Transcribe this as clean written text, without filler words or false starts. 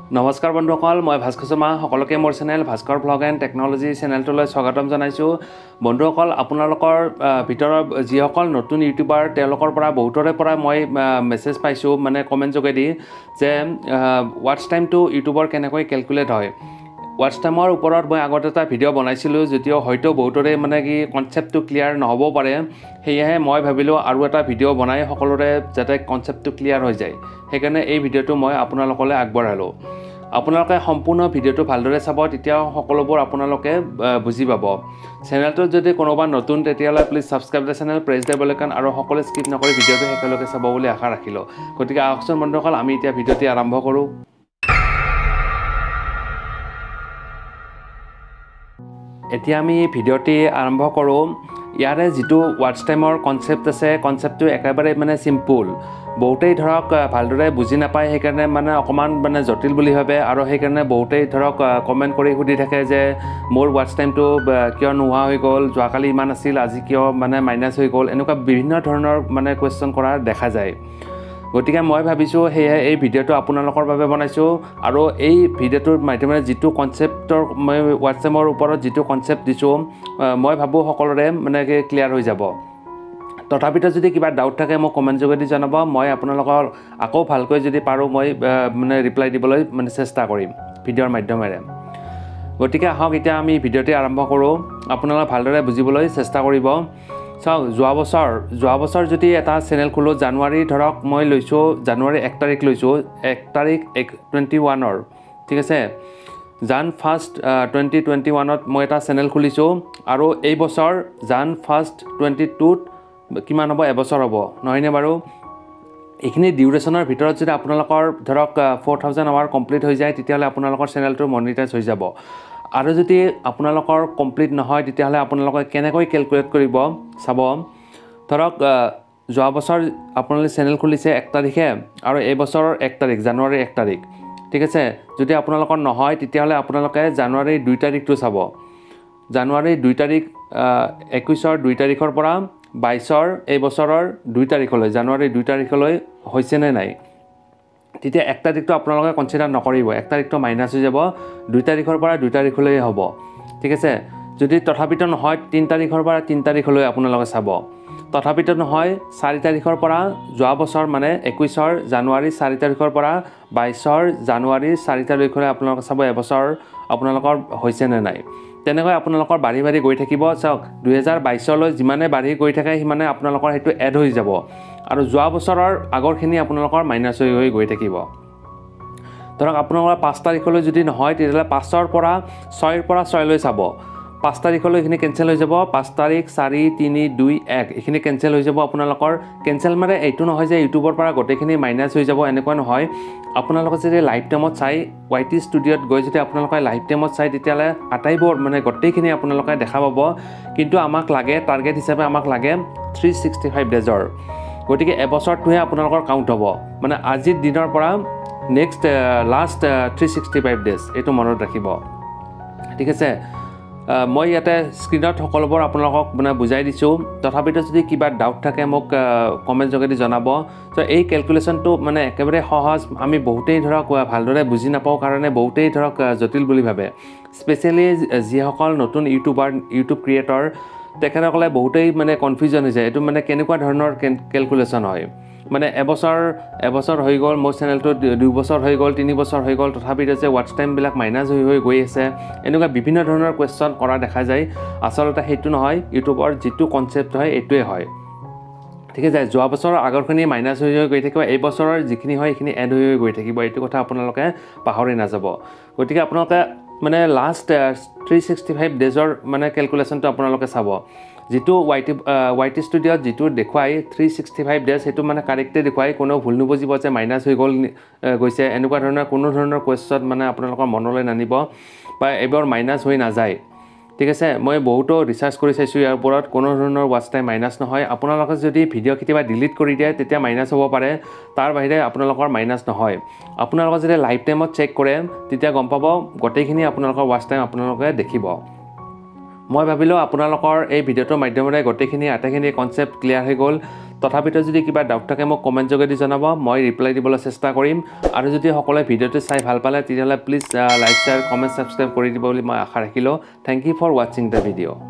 নমস্কাৰ বন্ধুসকল মই ভাস্কৰ শৰ্মা সকলোকে মোৰ channel Bhaskar vlog and technology চেনেলটোলৈ স্বাগতম জনাইছোঁ বন্ধুসকল আপোনালোকৰ ভিতৰত যিসকল নতুন ইউটিউবাৰ তেওঁলোকৰ পৰা বহুতৰে পৰা মই মেছেজ পাইছোঁ মানে কমেণ্ট যোগেদি যে ৱাটচ টাইমটো ইউটিউবৰ কেনেকৈ কেলকুলেট হয় ৱাটচ টাইমৰ ওপৰত মই আগতে এটা ভিডিঅ' বনাইছিলোঁ যদিও হয়তো বহুতৰে মানে কি কনচেপ্টটো ক্লিয়াৰ নহ'ব পাৰে সেয়েহে মই ভাবিলোঁ আৰু এটা ভিডিঅ' বনাই সকলোৰে যাতে কনচেপ্টটো ক্লিয়াৰ হৈ যায় সেইকাৰণে এই ভিডিঅ'টো মই আপোনালোকলৈ আগবঢ়ালোঁ আপোনালোকে সম্পূৰ্ণ ভিডিঅ'টো ভালদৰে চাব তেতিয়া সকলোবোৰ আপোনালোকে বুজি পাব চেনেলটো যদি কোনোবা নতুন তেতিয়ালৈ please subscribe the channel press the bell icon আৰু সকলো স্কিপ নকৰি ভিডিঅ'টো একেলগে চাব বুলি আশা ৰাখিলোঁ গতিকে আহকচোন বন্ধুসকল আমি এতিয়া ভিডিঅ'টি আৰম্ভ কৰোঁ এতিয়া আমি ভিডিঅ'টি আৰম্ভ কৰোঁ ইয়াৰে যিটো ৱাটচ টাইমৰ কনচেপ্ট আছে কনচেপ্টটো একেবাৰে মানে সিম্পল বহুতেই ধৰক ভালদৰে বুজি নাপায় সেইকাৰণে মানে অকমান মানে জটিল বুলি ভাবে আৰু সেইকাৰণে বহুতেই ধৰক কমেণ্ট কৰি সুধি থাকে যে মোৰ ৱাটচ টাইমটো কিয় নোহোৱা হৈ গ'ল যোৱাকালি ইমান আছিল আজি কিয় মানে মাইনাছ হৈ গ'ল এনেকুৱা বিভিন্ন ধৰণৰ মানে কুৱেশ্যন কৰা দেখা যায় গতিকে মই ভাবিছোঁ সেয়ে এই ভিডিঅ'টো আপোনালোকৰ বাবে বনাইছোঁ আৰু এই ভিডিঅ'টোৰ মাধ্যমেৰে যিটো কনচেপ্টৰ মই ৱাটচ টাইমৰ ওপৰত যিটো কনচেপ্ট দিছোঁ মই ভাবোঁ সকলোৰে মানে ক্লিয়াৰ হৈ যাব তথাপিতো যদি কিবা ডাউট থাকে মোক কমেণ্ট যোগেদি জনাব মই আপোনালোকৰ আকৌ ভালকৈ যদি পাৰোঁ মই মানে ৰিপ্লাই দিবলৈ মানে চেষ্টা কৰিম ভিডিঅ'ৰ মাধ্যমেৰে গতিকে আহক এতিয়া আমি ভিডিঅ'টি আৰম্ভ কৰোঁ আপোনালোকে ভালদৰে বুজিবলৈ চেষ্টা কৰিব চাওক যোৱা বছৰ যদি এটা চেনেল খোলোঁ জানুৱাৰী ধৰক মই লৈছোঁ জানুৱাৰী 1 তাৰিখ লৈছোঁ 1 তাৰিখ 21 ঠিক আছে জান 1 2021 মই এটা চেনেল খুলিছোঁ আৰু এই বছৰ জান 1 22 কিমান হ'ব এবছৰ হ'ব নহয়নে বাৰু এইখিনি ডিউৰেশ্যনৰ ভিতৰত যদি আপোনালোকৰ ধৰক 4000 আৱাৰ কমপ্লিট হৈ যায় তেতিয়াহ'লে আপোনালোকৰ চেনেলটো মনিটাইজ হৈ যাব আৰু যদি আপোনালোকৰ কমপ্লিট নহয় তেতিয়াহ'লে আপোনালোকে কেনেকৈ কেলকুলেট কৰিব চাব ধৰক যোৱা বছৰ আপোনালোকে চেনেল খুলিছে 1 তাৰিখে আৰু এই বছৰৰ 1 তাৰিখ জানুৱাৰী 1 তাৰিখ ঠিক আছে যদি আপোনালোকৰ নহয় তেতিয়াহ'লে আপোনালোকে জানুৱাৰী 2 তাৰিখটো চাব জানুৱাৰী 2 তাৰিখ 21ৰ 2 তাৰিখৰ পৰা 22ৰ এই বছৰৰ 2 তাৰিখলৈ জানুৱাৰী 2 তাৰিখলৈ হৈছে নে নাই তেতিয়া 1 তাৰিখটো আপোনালোকে কনচিডাৰ নকৰিব 1 তাৰিখটো মাইনাছ হৈ যাব 2 তাৰিখৰ পৰা 2 তাৰিখলৈ হ'ব ঠিক আছে যদি তথাপিতো নহয় 3 তাৰিখৰ পৰা 3 তাৰিখলৈ আপোনালোকে চাব তথাপিতো নহয় 4 তাৰিখৰ পৰা যোৱা বছৰ মানে 21ৰ জানুৱাৰী 4 তাৰিখৰ পৰা 22ৰ জানুৱাৰী 4 তাৰিখলৈ আপোনালোকে চাব এবছৰ আপোনালোকৰ হৈছে নে নাই তেনেকৈ আপোনালোকৰ বাঢ়ি গৈ থাকিব চাওক 2022লৈ যিমানে বাঢ়ি গৈ থাকে সিমানে আপোনালোকৰ সেইটো এড হৈ যাব আৰু যোৱা বছৰৰ আগৰখিনি আপোনালোকৰ মাইনাছ হৈ গৈ থাকিব ধৰক আপোনালোকৰ 5 তাৰিখলৈ যদি নহয় তেতিয়াহ'লে 5ৰ পৰা 6ৰ পৰা 6লৈ চাব 5 তাৰিখলৈ এইখিনি কেনচেল হৈ যাব 5 তাৰিখ 4 3 2 1 এইখিনি কেনচেল হৈ যাব আপোনালোকৰ কেনচেল মানে এইটো নহয় যে ইউটিউবৰ পৰা গোটেইখিনি মাইনাছ হৈ যাব এনেকুৱা নহয় আপোনালোকে যদি লাইভ টাইমত চাই YT ষ্টুডিঅ'ত গৈ যদি আপোনালোকে লাইভ টাইমত চাই তেতিয়াহ'লে আটাইবোৰ মানে গোটেইখিনি আপোনালোকে দেখা পাব কিন্তু আমাক লাগে টাৰ্গেট হিচাপে আমাক লাগে 365 ডেজৰ গতিকে এবছৰটোহে আপোনালোকৰ কাউণ্ট হ'ব মানে আজিৰ দিনৰ পৰা নেক্সট লাষ্ট 365 ডেজ এইটো মনত ৰাখিব ঠিক আছে মই ইয়াতে স্ক্ৰীনত সকলোবোৰ আপোনালোকক মানে বুজাই দিছোঁ তথাপিতো যদি কিবা ডাউট থাকে মোক কমেণ্ট যোগেদি জনাব তো এই কেলকুলেশ্যনটো মানে একেবাৰে সহজ আমি বহুতেই ধৰক ভালদৰে বুজি নাপাওঁ কাৰণে বহুতেই ধৰক জটিল বুলি ভাবে স্পেচিয়েলি যিসকল নতুন ইউটিউব ক্ৰিয়েটৰ তেখেতসকলে বহুতেই মানে কনফিউজন হৈ যায় এইটো মানে কেনেকুৱা ধৰণৰ কেলকুলেশ্যন হয় মানে এবছৰ হৈ গ'ল মোৰ চেনেলটো 2 বছৰ হৈ গ'ল 3 বছৰ হৈ গ'ল তথাপিতো যে ৱাটচ টাইমবিলাক মাইনাছ হৈ গৈ আছে এনেকুৱা বিভিন্ন ধৰণৰ কুৱেশ্যন কৰা দেখা যায় আচলতে সেইটো নহয় ইউটিউবৰ যিটো কনচেপ্ট হয় এইটোৱে হয় ঠিক আছে যোৱা বছৰৰ আগৰখিনি মাইনাছ হৈ গৈ থাকিব এই বছৰৰ যিখিনি হয় সেইখিনি এড হৈ গৈ থাকিব এইটো কথা আপোনালোকে পাহৰি নাযাব গতিকে আপোনালোকে মানে লাষ্ট 365 ডেজৰ মানে কেলকুলেশ্যনটো আপোনালোকে চাব যিটো YT ষ্টুডিঅ'ত যিটো দেখুৱাই 365 ডেজ সেইটো মানে কাৰেক্টে দেখুৱাই কোনো ভুল নুবুজিব যে মাইনাছ হৈ গৈছে এনেকুৱা ধৰণৰ কোনো ধৰণৰ কুৱেশ্যন মানে আপোনালোকৰ মনলৈ নানিব বা এইবোৰ মাইনাছ হৈ নাযায় ঠিক আছে মই বহুতো ৰিচাৰ্চ কৰি চাইছোঁ ইয়াৰ ওপৰত কোনো ধৰণৰ ৱাটচ টাইম মাইনাছ নহয় আপোনালোকে যদি ভিডিঅ' কেতিয়াবা ডিলিট কৰি দিয়ে তেতিয়া মাইনাছ হ'ব পাৰে তাৰ বাহিৰে আপোনালোকৰ মাইনাছ নহয় আপোনালোকে যদি লাইভ টাইমত চেক কৰে তেতিয়া গম পাব গোটেইখিনি আপোনালোকৰ ৱাটচ টাইম আপোনালোকে দেখিব মই ভাবিলোঁ আপোনালোকৰ এই ভিডিঅ'টোৰ মাধ্যমেৰে গোটেইখিনি আটাইখিনি কনচেপ্ট ক্লিয়াৰ হৈ গ'ল তথাপিতো যদি কিবা ডাউট থাকে মোক কমেণ্ট যোগেদি জনাব মই ৰিপ্লাই দিবলৈ চেষ্টা কৰিম আৰু যদি সকলোৱে ভিডিঅ'টো চাই ভাল পালে তেতিয়াহ'লে please like share comment subscribe কৰি দিব বুলি মই আশা ৰাখিলোঁ থ্যাংক ইউ ফৰ ৱাচিং দ্য ভিডিঅ'